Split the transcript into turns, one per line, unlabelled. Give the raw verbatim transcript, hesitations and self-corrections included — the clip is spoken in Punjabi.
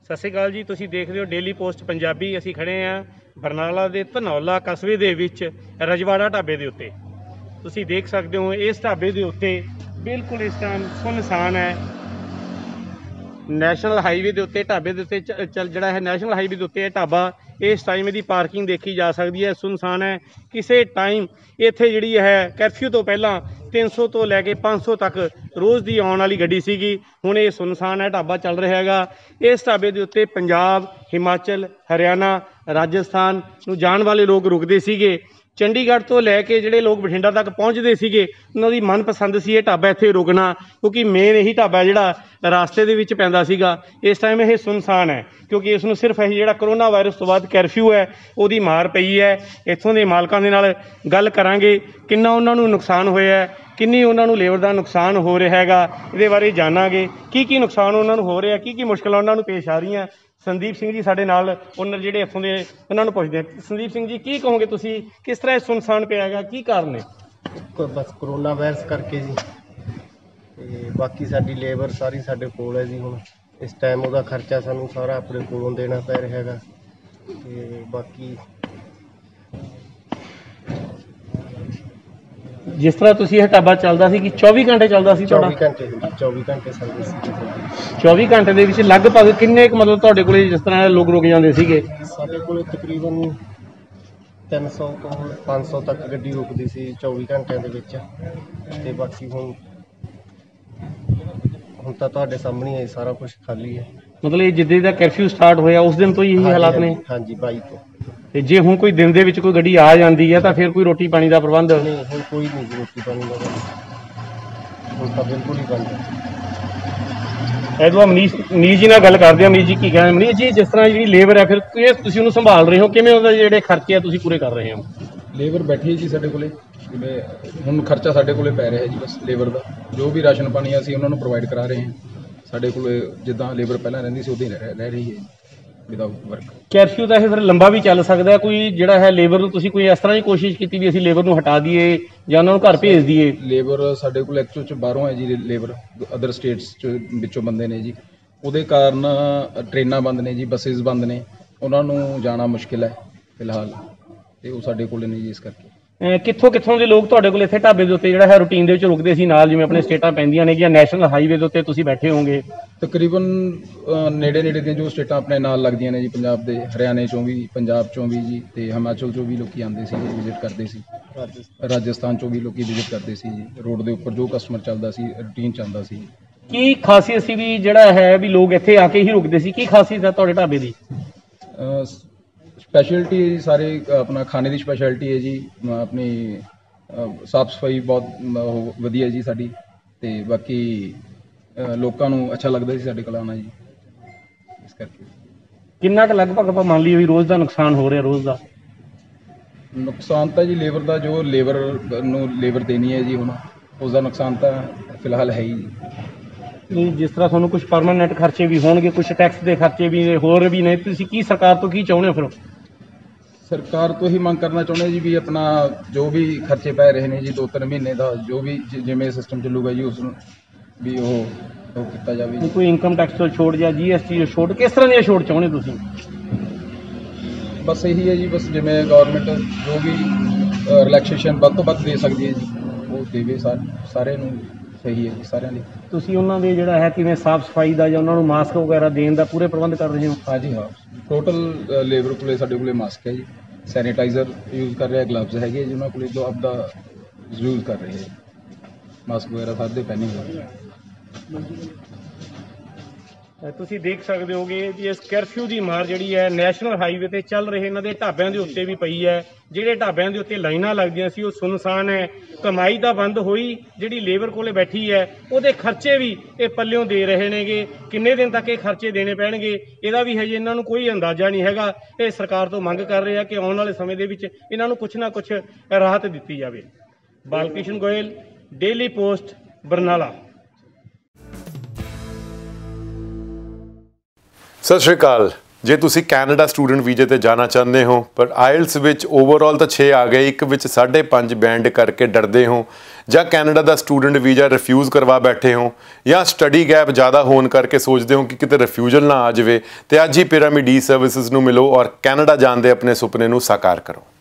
ਸਤਿ ਸ਼੍ਰੀ ਅਕਾਲ ਜੀ। ਤੁਸੀਂ ਦੇਖ ਰਹੇ ਹੋ ਡੇਲੀ ਪੋਸਟ ਪੰਜਾਬੀ। ਅਸੀਂ ਖੜੇ ਹਾਂ ਬਰਨਾਲਾ ਦੇ ਧਨੌਲਾ ਕਸਬੇ ਦੇ ਵਿੱਚ ਰਜਵਾੜਾ ਢਾਬੇ ਦੇ ਉੱਤੇ। ਤੁਸੀਂ ਦੇਖ ਸਕਦੇ ਹੋ ਇਸ ਢਾਬੇ ਦੇ ਉੱਤੇ ਬਿਲਕੁਲ ਇਸ ਟਾਈਮ ਸੁੰਨਸਾਨ ਹੈ। ਨੈਸ਼ਨਲ ਹਾਈਵੇ ਦੇ ਉੱਤੇ ਢਾਬੇ ਦੇ ਉੱਤੇ ਚੱਲ ਜਿਹੜਾ ਹੈ ਨੈਸ਼ਨਲ ਹਾਈਵੇ ਦੇ ਉੱਤੇ ਇਹ ਢਾਬਾ ਇਸ ਟਾਈਮ ਇਹਦੀ ਪਾਰਕਿੰਗ ਦੇਖੀ ਜਾ ਸਕਦੀ ਹੈ, ਸੁੰਨਸਾਨ ਹੈ। ਕਿਸੇ ਟਾਈਮ ਇੱਥੇ ਜਿਹੜੀ ਹੈ ਕਰਫਿਊ ਤੋਂ ਪਹਿਲਾਂ ਤਿੰਨ ਸੌ ਤੋਂ ਲੈ ਕੇ ਪੰਜ ਸੌ ਤੱਕ ਰੋਜ਼ ਦੀ ਆਉਣ ਵਾਲੀ ਗੱਡੀ ਸੀਗੀ। ਹੁਣ ਇਹ ਸੁੰਨਸਾਨ ਹੈ, ਢਾਬਾ ਚੱਲ ਰਿਹਾ ਹੈਗਾ। ਇਸ ਢਾਬੇ ਦੇ ਉੱਤੇ ਪੰਜਾਬ, ਹਿਮਾਚਲ, ਹਰਿਆਣਾ, ਰਾਜਸਥਾਨ ਨੂੰ ਜਾਣ ਵਾਲੇ ਲੋਕ ਰੁਕਦੇ ਸੀਗੇ। ਚੰਡੀਗੜ੍ਹ ਤੋਂ ਲੈ ਕੇ ਜਿਹੜੇ ਲੋਕ ਬਠਿੰਡਾ ਤੱਕ ਪਹੁੰਚਦੇ ਸੀਗੇ ਉਹਨਾਂ ਦੀ ਮਨਪਸੰਦ ਸੀ ਇਹ ਢਾਬਾ ਇੱਥੇ ਰੁਕਣਾ, ਕਿਉਂਕਿ ਮੇਨ ਇਹੀ ਢਾਬਾ ਜਿਹੜਾ ਰਾਸਤੇ ਦੇ ਵਿੱਚ ਪੈਂਦਾ ਸੀਗਾ। ਇਸ ਟਾਈਮ ਇਹ ਸੁੰਨਸਾਨ ਹੈ ਕਿਉਂਕਿ ਇਸ ਨੂੰ ਸਿਰਫ ਇਹ ਜਿਹੜਾ ਕਰੋਨਾ ਵਾਇਰਸ ਤੋਂ ਬਾਅਦ ਕਰਫਿਊ ਹੈ ਉਹਦੀ ਮਾਰ ਪਈ ਹੈ। ਇੱਥੋਂ ਦੇ ਮਾਲਕਾਂ ਦੇ ਨਾਲ ਗੱਲ ਕਰਾਂਗੇ ਕਿੰਨਾ ਉਹਨਾਂ ਨੂੰ ਨੁਕਸਾਨ ਹੋਇਆ, ਕਿੰਨੀ ਉਹਨਾਂ ਨੂੰ ਲੇਬਰ ਦਾ ਨੁਕਸਾਨ ਹੋ ਰਿਹਾ ਹੈਗਾ, ਇਹਦੇ ਬਾਰੇ ਜਾਣਾਂਗੇ ਕੀ ਕੀ ਨੁਕਸਾਨ ਉਹਨਾਂ ਨੂੰ ਹੋ ਰਿਹਾ, ਕੀ ਕੀ ਮੁਸ਼ਕਿਲਾਂ ਉਹਨਾਂ ਨੂੰ ਪੇਸ਼ ਆ ਰਹੀਆਂ। ਸੰਦੀਪ ਸਿੰਘ ਜੀ ਸਾਡੇ ਨਾਲ ਓਨਰ ਜਿਹੜੇ ਇੱਥੋਂ ਦੇ, ਉਹਨਾਂ ਨੂੰ ਪੁੱਛਦੇ ਹਾਂ। ਸੰਦੀਪ ਸਿੰਘ ਜੀ, ਕੀ ਕਹੋਗੇ ਤੁਸੀਂ, ਕਿਸ ਤਰ੍ਹਾਂ ਇਹ ਸੁੰਨਸਾਨ ਪਿਆ ਹੈਗਾ, ਕੀ ਕਾਰਨ ਹੈ?
ਬਸ ਕਰੋਨਾ ਵਾਇਰਸ ਕਰਕੇ ਜੀ, ਤੇ ਬਾਕੀ ਸਾਡੀ ਲੇਬਰ ਸਾਰੀ ਸਾਡੇ ਕੋਲ ਹੈ ਜੀ। ਹੁਣ ਇਸ ਟਾਈਮ ਉਹਦਾ ਖਰਚਾ ਸਾਨੂੰ ਸਾਰਾ ਆਪਣੇ ਕੋਲੋਂ ਦੇਣਾ ਪੈ ਰਿਹਾ ਹੈਗਾ। ਤੇ ਬਾਕੀ
ਜਿਸ ਤਰ੍ਹਾਂ ਤੁਸੀਂ ਇਹ ਢਾਬਾ ਚੱਲਦਾ ਸੀ ਕਿ ਚੌਵੀ ਘੰਟੇ ਚੱਲਦਾ ਸੀ ਤੁਹਾਡਾ?
ਚੌਵੀ ਘੰਟੇ ਚੌਵੀ ਘੰਟੇ ਸਰਵਿਸ ਸੀ।
ਚੌਵੀ ਘੰਟੇ ਦੇ ਵਿੱਚ ਲਗਭਗ ਕਿੰਨੇ ਕੁ ਮਤਲਬ ਤੁਹਾਡੇ ਕੋਲੇ ਜਿਸ ਤਰ੍ਹਾਂ ਲੋਕ ਰੁਕ ਜਾਂਦੇ ਸੀਗੇ?
ਸਾਡੇ ਕੋਲ ਤਕਰੀਬਨ ਤਿੰਨ ਸੌ ਤੋਂ ਪੰਜ ਸੌ ਤੱਕ ਗੱਡੀ ਰੁਕਦੀ ਸੀ ਚੌਵੀ ਘੰਟਿਆਂ ਦੇ ਵਿੱਚ। ਤੇ ਬਾਕੀ ਹੁਣ ਹੁਣ ਤਾਂ ਤੁਹਾਡੇ ਸਾਹਮਣੇ ਹੀ ਸਾਰਾ ਕੁਝ ਖਾਲੀ ਹੈ।
ਮਤਲਬ ਇਹ ਜਿੱਦੇ ਦਾ ਕਰਫਿਊ ਸਟਾਰਟ ਹੋਇਆ ਉਸ ਦਿਨ ਤੋਂ ਹੀ ਇਹੀ ਹਾਲਾਤ ਨੇ?
ਹਾਂਜੀ, ਬਾਈ ਤੋਂ।
ਤੇ ਜੇ ਹੁਣ ਕੋਈ ਦਿਨ ਦੇ ਵਿੱਚ ਕੋਈ ਗੱਡੀ ਆ ਜਾਂਦੀ ਹੈ ਤਾਂ ਫਿਰ ਕੋਈ ਰੋਟੀ ਪਾਣੀ ਦਾ ਪ੍ਰਬੰਧ?
ਨਹੀਂ, ਹੁਣ ਕੋਈ ਨਹੀਂ ਜੀ ਰੋਟੀ ਪਾਣੀ ਦਾ, ਹੁਣ ਤਾਂ ਬਿਲਕੁਲ ਹੀ ਬੰਦ ਹੈ।
ਐਦੋਂ ਮਨੀਸ਼ ਮਨੀਸ਼ ਜੀ ਨਾਲ ਗੱਲ ਕਰਦੇ ਹਾਂ। ਮਨੀਸ਼ ਜੀ ਕੀ ਕਹਿੰਦੇ? ਮਨੀਸ਼ ਜੀ, ਜਿਸ ਤਰ੍ਹਾਂ ਜਿਹੜੀ ਲੇਬਰ ਹੈ ਫਿਰ ਤੁਸੀਂ ਉਹਨੂੰ ਸੰਭਾਲ ਰਹੇ ਹੋ, ਕਿਵੇਂ ਉਹਦੇ ਜਿਹੜੇ ਖਰਚੇ ਆ ਤੁਸੀਂ ਪੂਰੇ ਕਰ ਰਹੇ ਹੋ?
ਲੇਬਰ ਬੈਠੀ ਹੈ ਜੀ ਸਾਡੇ ਕੋਲੇ, ਜਿਵੇਂ ਹੁਣ ਖਰਚਾ ਸਾਡੇ ਕੋਲੇ ਪੈ ਰਿਹਾ ਜੀ ਬਸ ਲੇਬਰ ਦਾ। ਜੋ ਵੀ ਰਾਸ਼ਨ ਪਾਣੀ ਅਸੀਂ ਉਹਨਾਂ ਨੂੰ ਪ੍ਰੋਵਾਈਡ ਕਰਾ ਰਹੇ ਹਾਂ। ਸਾਡੇ ਕੋਲੇ ਜਿੱਦਾਂ ਲੇਬਰ ਪਹਿਲਾਂ ਰਹਿੰਦੀ ਸੀ ਉੱਦਾਂ ਹੀ ਰਹਿ ਰਹਿ ਰਹੀ ਹੈ ਵਿਦਆਊਟ ਵਰਕ। ਕਰਫਿਊ
ਤਾਂ ਇਹ ਫਿਰ ਲੰਬਾ ਵੀ ਚੱਲ ਸਕਦਾ, ਕੋਈ ਜਿਹੜਾ ਹੈ ਲੇਬਰ ਨੂੰ ਤੁਸੀਂ ਕੋਈ ਇਸ ਤਰ੍ਹਾਂ ਦੀ ਕੋਸ਼ਿਸ਼ ਕੀਤੀ ਵੀ ਅਸੀਂ ਲੇਬਰ ਨੂੰ ਹਟਾ ਦਈਏ ਜਾਂ ਉਹਨਾਂ ਨੂੰ ਘਰ ਭੇਜ ਦਈਏ?
ਲੇਬਰ ਸਾਡੇ ਕੋਲ ਐਕਚੁਅਲ 'ਚ ਬਾਹਰੋਂ ਹੈ ਜੀ, ਲੇਬਰ ਅਦਰ ਸਟੇਟਸ 'ਚ ਵਿੱਚੋਂ ਬੰਦੇ ਨੇ ਜੀ। ਉਹਦੇ ਕਾਰਨ ਟ੍ਰੇਨਾਂ ਬੰਦ ਨੇ ਜੀ, ਬੱਸਿਸ ਬੰਦ ਨੇ, ਉਹਨਾਂ ਨੂੰ ਜਾਣਾ ਮੁਸ਼ਕਿਲ ਹੈ ਫਿਲਹਾਲ, ਤੇ ਉਹ ਸਾਡੇ ਕੋਲ ਨਹੀਂ ਜੀ। ਇਸ ਕਰਕੇ
ਕਿੱਥੋਂ ਕਿੱਥੋਂ ਦੇ ਲੋਕ ਤੁਹਾਡੇ ਕੋਲ ਇੱਥੇ ਢਾਬੇ ਦੇ ਉੱਤੇ ਜਿਹੜਾ ਹੈ ਰੂਟੀਨ ਦੇ ਵਿੱਚ ਰੁਕਦੇ ਸੀ ਨਾਲ, ਜਿਵੇਂ ਆਪਣੇ ਸਟੇਟਾਂ ਪੈਂਦੀਆਂ ਨੇ ਜਾਂ ਨੈਸ਼ਨਲ ਹਾਈਵੇ ਦੇ ਉੱਤੇ ਤੁਸੀਂ ਬੈਠੇ ਹੋਵੋਗੇ?
ਤਕਰੀਬਨ ਨੇੜੇ ਨੇੜੇ ਦੀਆਂ ਜੋ ਸਟੇਟਾਂ ਆਪਣੇ ਨਾਲ ਲੱਗਦੀਆਂ ਨੇ ਜੀ, ਪੰਜਾਬ ਦੇ, ਹਰਿਆਣੇ 'ਚੋਂ ਵੀ, ਪੰਜਾਬ 'ਚੋਂ ਵੀ ਜੀ, ਤੇ ਹਿਮਾਚਲ 'ਚੋਂ ਵੀ ਲੋਕੀ ਆਉਂਦੇ ਸੀ, ਵਿਜ਼ਿਟ ਕਰਦੇ ਸੀ। ਰਾਜਸਥਾਨ 'ਚੋਂ ਵੀ ਲੋਕੀ ਵਿਜ਼ਿਟ ਕਰਦੇ ਸੀ ਜੀ। ਰੋਡ ਦੇ ਉੱਪਰ ਜੋ ਕਸਟਮਰ ਚੱਲਦਾ ਸੀ ਰੂਟੀਨ ਚੱਲਦਾ ਸੀ।
ਕੀ ਖਾਸੀਅਤ ਸੀ ਵੀ ਜਿਹੜਾ ਹੈ ਵੀ ਲੋਕ ਇੱਥੇ ਆ ਕੇ ਹੀ ਰੁਕਦੇ ਸੀ? ਕੀ ਖਾਸੀਅਤ ਹੈ ਤੁਹਾਡੇ ਢਾਬੇ ਦੀ?
ਸਪੈਸ਼ਲਿਟੀ ਸਾਰੇ ਆਪਣਾ ਖਾਣੇ ਦੀ ਸਪੈਸ਼ਲਿਟੀ ਹੈ ਜੀ। ਆਪਣੀ ਸਾਫ ਸਫਾਈ ਬਹੁਤ ਵਧੀਆ ਜੀ ਸਾਡੀ, ਤੇ ਬਾਕੀ ਲੋਕਾਂ ਨੂੰ ਅੱਛਾ ਲੱਗਦਾ ਸੀ ਸਾਡੇ ਕੋਲ ਆਉਣਾ ਜੀ। ਇਸ ਕਰਕੇ
ਕਿੰਨਾ ਕੁ ਲਗਭਗ ਆਪਾਂ ਮੰਨ ਲਈਏ ਵੀ ਰੋਜ਼ ਦਾ ਨੁਕਸਾਨ ਹੋ ਰਿਹਾ? ਰੋਜ਼ ਦਾ
ਨੁਕਸਾਨ ਤਾਂ ਜੀ ਲੇਬਰ ਦਾ, ਜੋ ਲੇਬਰ ਨੂੰ ਲੇਬਰ ਦੇਣੀ ਹੈ ਜੀ ਹੁਣ ਉਸ ਦਾ ਨੁਕਸਾਨ ਤਾਂ ਫਿਲਹਾਲ ਹੈ ਹੀ ਜੀ।
ਨਹੀਂ, ਜਿਸ ਤਰ੍ਹਾਂ ਤੁਹਾਨੂੰ ਕੁਝ ਪਰਮਾਨੈਂਟ ਖਰਚੇ ਵੀ ਹੋਣਗੇ, ਕੁਝ ਟੈਕਸ ਦੇ ਖਰਚੇ ਵੀ ਹੋਰ ਵੀ ਨੇ, ਤੁਸੀਂ ਕੀ ਸਰਕਾਰ ਤੋਂ ਕੀ ਚਾਹੁੰਦੇ ਹੋ ਫਿਰ?
ਸਰਕਾਰ ਤੋਂ ਹੀ ਮੰਗ ਕਰਨਾ ਚਾਹੁੰਦੇ ਜੀ ਵੀ ਆਪਣਾ ਜੋ ਵੀ ਖਰਚੇ ਪੈ ਰਹੇ ਨੇ ਜੀ ਦੋ ਤਿੰਨ ਮਹੀਨੇ ਦਾ, ਜੋ ਵੀ ਜਿਵੇਂ ਸਿਸਟਮ ਚੱਲੂਗਾ ਜੀ ਉਸ ਨੂੰ ਵੀ ਉਹ ਉਹ ਕੀਤਾ ਜਾਵੇ।
ਕੋਈ ਇਨਕਮ ਟੈਕਸ ਤੋਂ ਛੋਟ ਜਾਂ ਜੀ ਐਸ ਟੀ ਤੋਂ ਛੋਟ, ਕਿਸ ਤਰ੍ਹਾਂ ਦੀਆਂ ਛੋਟ ਚਾਹੁੰਦੇ ਤੁਸੀਂ?
ਬਸ ਇਹੀ ਹੈ ਜੀ, ਬਸ ਜਿਵੇਂ ਗੌਰਮੈਂਟ ਜੋ ਵੀ ਰਿਲੈਕਸੇਸ਼ਨ ਵੱਧ ਤੋਂ ਵੱਧ ਦੇ ਸਕਦੀ ਹੈ ਜੀ ਉਹ ਦੇਵੇ ਸਾਰੇ ਨੂੰ, ਸਹੀ ਹੈ ਜੀ ਸਾਰਿਆਂ ਲਈ। ਤੁਸੀਂ
ਉਹਨਾਂ ਦੇ ਜਿਹੜਾ ਹੈ ਕਿਵੇਂ ਸਾਫ਼ ਸਫਾਈ ਦਾ ਜਾਂ ਉਹਨਾਂ ਨੂੰ ਮਾਸਕ ਵਗੈਰਾ ਦੇਣ ਦਾ ਪੂਰੇ ਪ੍ਰਬੰਧ ਕਰ ਰਹੇ ਹੋ?
ਹਾਂਜੀ ਹਾਂ, ਟੋਟਲ ਲੇਬਰ ਕੋਲੇ ਸਾਡੇ ਕੋਲੇ ਮਾਸਕ ਹੈ ਜੀ, ਸੈਨੀਟਾਈਜ਼ਰ ਯੂਜ਼ ਕਰ ਰਿਹਾ, ਗਲਵਜ਼ ਹੈਗੇ ਜੀ ਉਹਨਾਂ ਕੋਲੇ ਜੋ ਆਪਦਾ ਯੂਜ਼ ਕਰ ਰਹੇ ਹੈ, ਮਾਸਕ ਵਗੈਰਾ ਸਭ ਦੇ ਪਹਿਨੇ ਹੋਏ।
ਤੁਸੀਂ ਦੇਖ ਸਕਦੇ ਹੋਗੇ ਵੀ ਇਸ ਕਰਫਿਊ ਦੀ ਮਾਰ ਜਿਹੜੀ ਹੈ ਨੈਸ਼ਨਲ ਹਾਈਵੇ ਤੇ ਚੱਲ ਰਹੇ ਇਹਨਾਂ ਦੇ ਢਾਬਿਆਂ ਦੇ ਉੱਤੇ ਵੀ ਪਈ ਹੈ। ਜਿਹੜੇ ਢਾਬਿਆਂ ਦੇ ਉੱਤੇ ਲਾਈਨਾਂ ਲੱਗਦੀਆਂ ਸੀ ਉਹ ਸੁੰਨਸਾਨ ਹੈ। ਕਮਾਈ ਤਾਂ ਬੰਦ ਹੋਈ, ਜਿਹੜੀ ਲੇਬਰ ਕੋਲੇ ਬੈਠੀ ਹੈ ਉਹਦੇ ਖਰਚੇ ਵੀ ਇਹ ਪੱਲਿਓਂ ਦੇ ਰਹੇ ਨੇਗੇ। ਕਿੰਨੇ ਦਿਨ ਤੱਕ ਇਹ ਖਰਚੇ ਦੇਣੇ ਪੈਣਗੇ ਇਹਦਾ ਵੀ ਹਜੇ ਇਹਨਾਂ ਨੂੰ ਕੋਈ ਅੰਦਾਜ਼ਾ ਨਹੀਂ ਹੈਗਾ। ਇਹ ਸਰਕਾਰ ਤੋਂ ਮੰਗ ਕਰ ਰਹੇ ਆ ਕਿ ਆਉਣ ਵਾਲੇ ਸਮੇਂ ਦੇ ਵਿੱਚ ਇਹਨਾਂ ਨੂੰ ਕੁਛ ਨਾ ਕੁਛ ਰਾਹਤ ਦਿੱਤੀ ਜਾਵੇ। Balkrishan Goyal, Daily Post, Barnala.
ਸਤਿ ਸ਼੍ਰੀ ਅਕਾਲ, ਜੇ ਤੁਸੀਂ ਕੈਨੇਡਾ ਸਟੂਡੈਂਟ ਵੀਜ਼ੇ ਤੇ ਜਾਣਾ ਚਾਹੁੰਦੇ ਹੋ ਪਰ ਆਇਲਸ ਵਿੱਚ ਓਵਰਆਲ ਤਾਂ ਛੇ ਆ ਗਏ, ਇੱਕ ਵਿੱਚ ਸਾਢੇ ਪੰਜ ਬੈਂਡ ਕਰਕੇ ਡਰਦੇ ਹੋ, ਜਾਂ ਕੈਨੇਡਾ ਦਾ ਸਟੂਡੈਂਟ ਵੀਜ਼ਾ ਰਿਫਿਊਜ਼ ਕਰਵਾ ਬੈਠੇ ਹੋ, ਜਾਂ ਸਟੱਡੀ ਗੈਪ ਜ਼ਿਆਦਾ ਹੋਣ ਕਰਕੇ ਸੋਚਦੇ ਹੋ ਕਿ ਕਿਤੇ ਰਿਫਿਊਜ਼ਲ ਨਾ ਆ ਜਾਵੇ, ਤੇ ਅੱਜ ਹੀ ਪਿਰਾਮਿਡ ਈ ਸਰਵਿਸਿਜ਼ ਨੂੰ ਮਿਲੋ ਔਰ ਕੈਨੇਡਾ ਜਾਣ ਦੇ ਆਪਣੇ ਸੁਪਨੇ ਨੂੰ ਸਾਕਾਰ ਕਰੋ।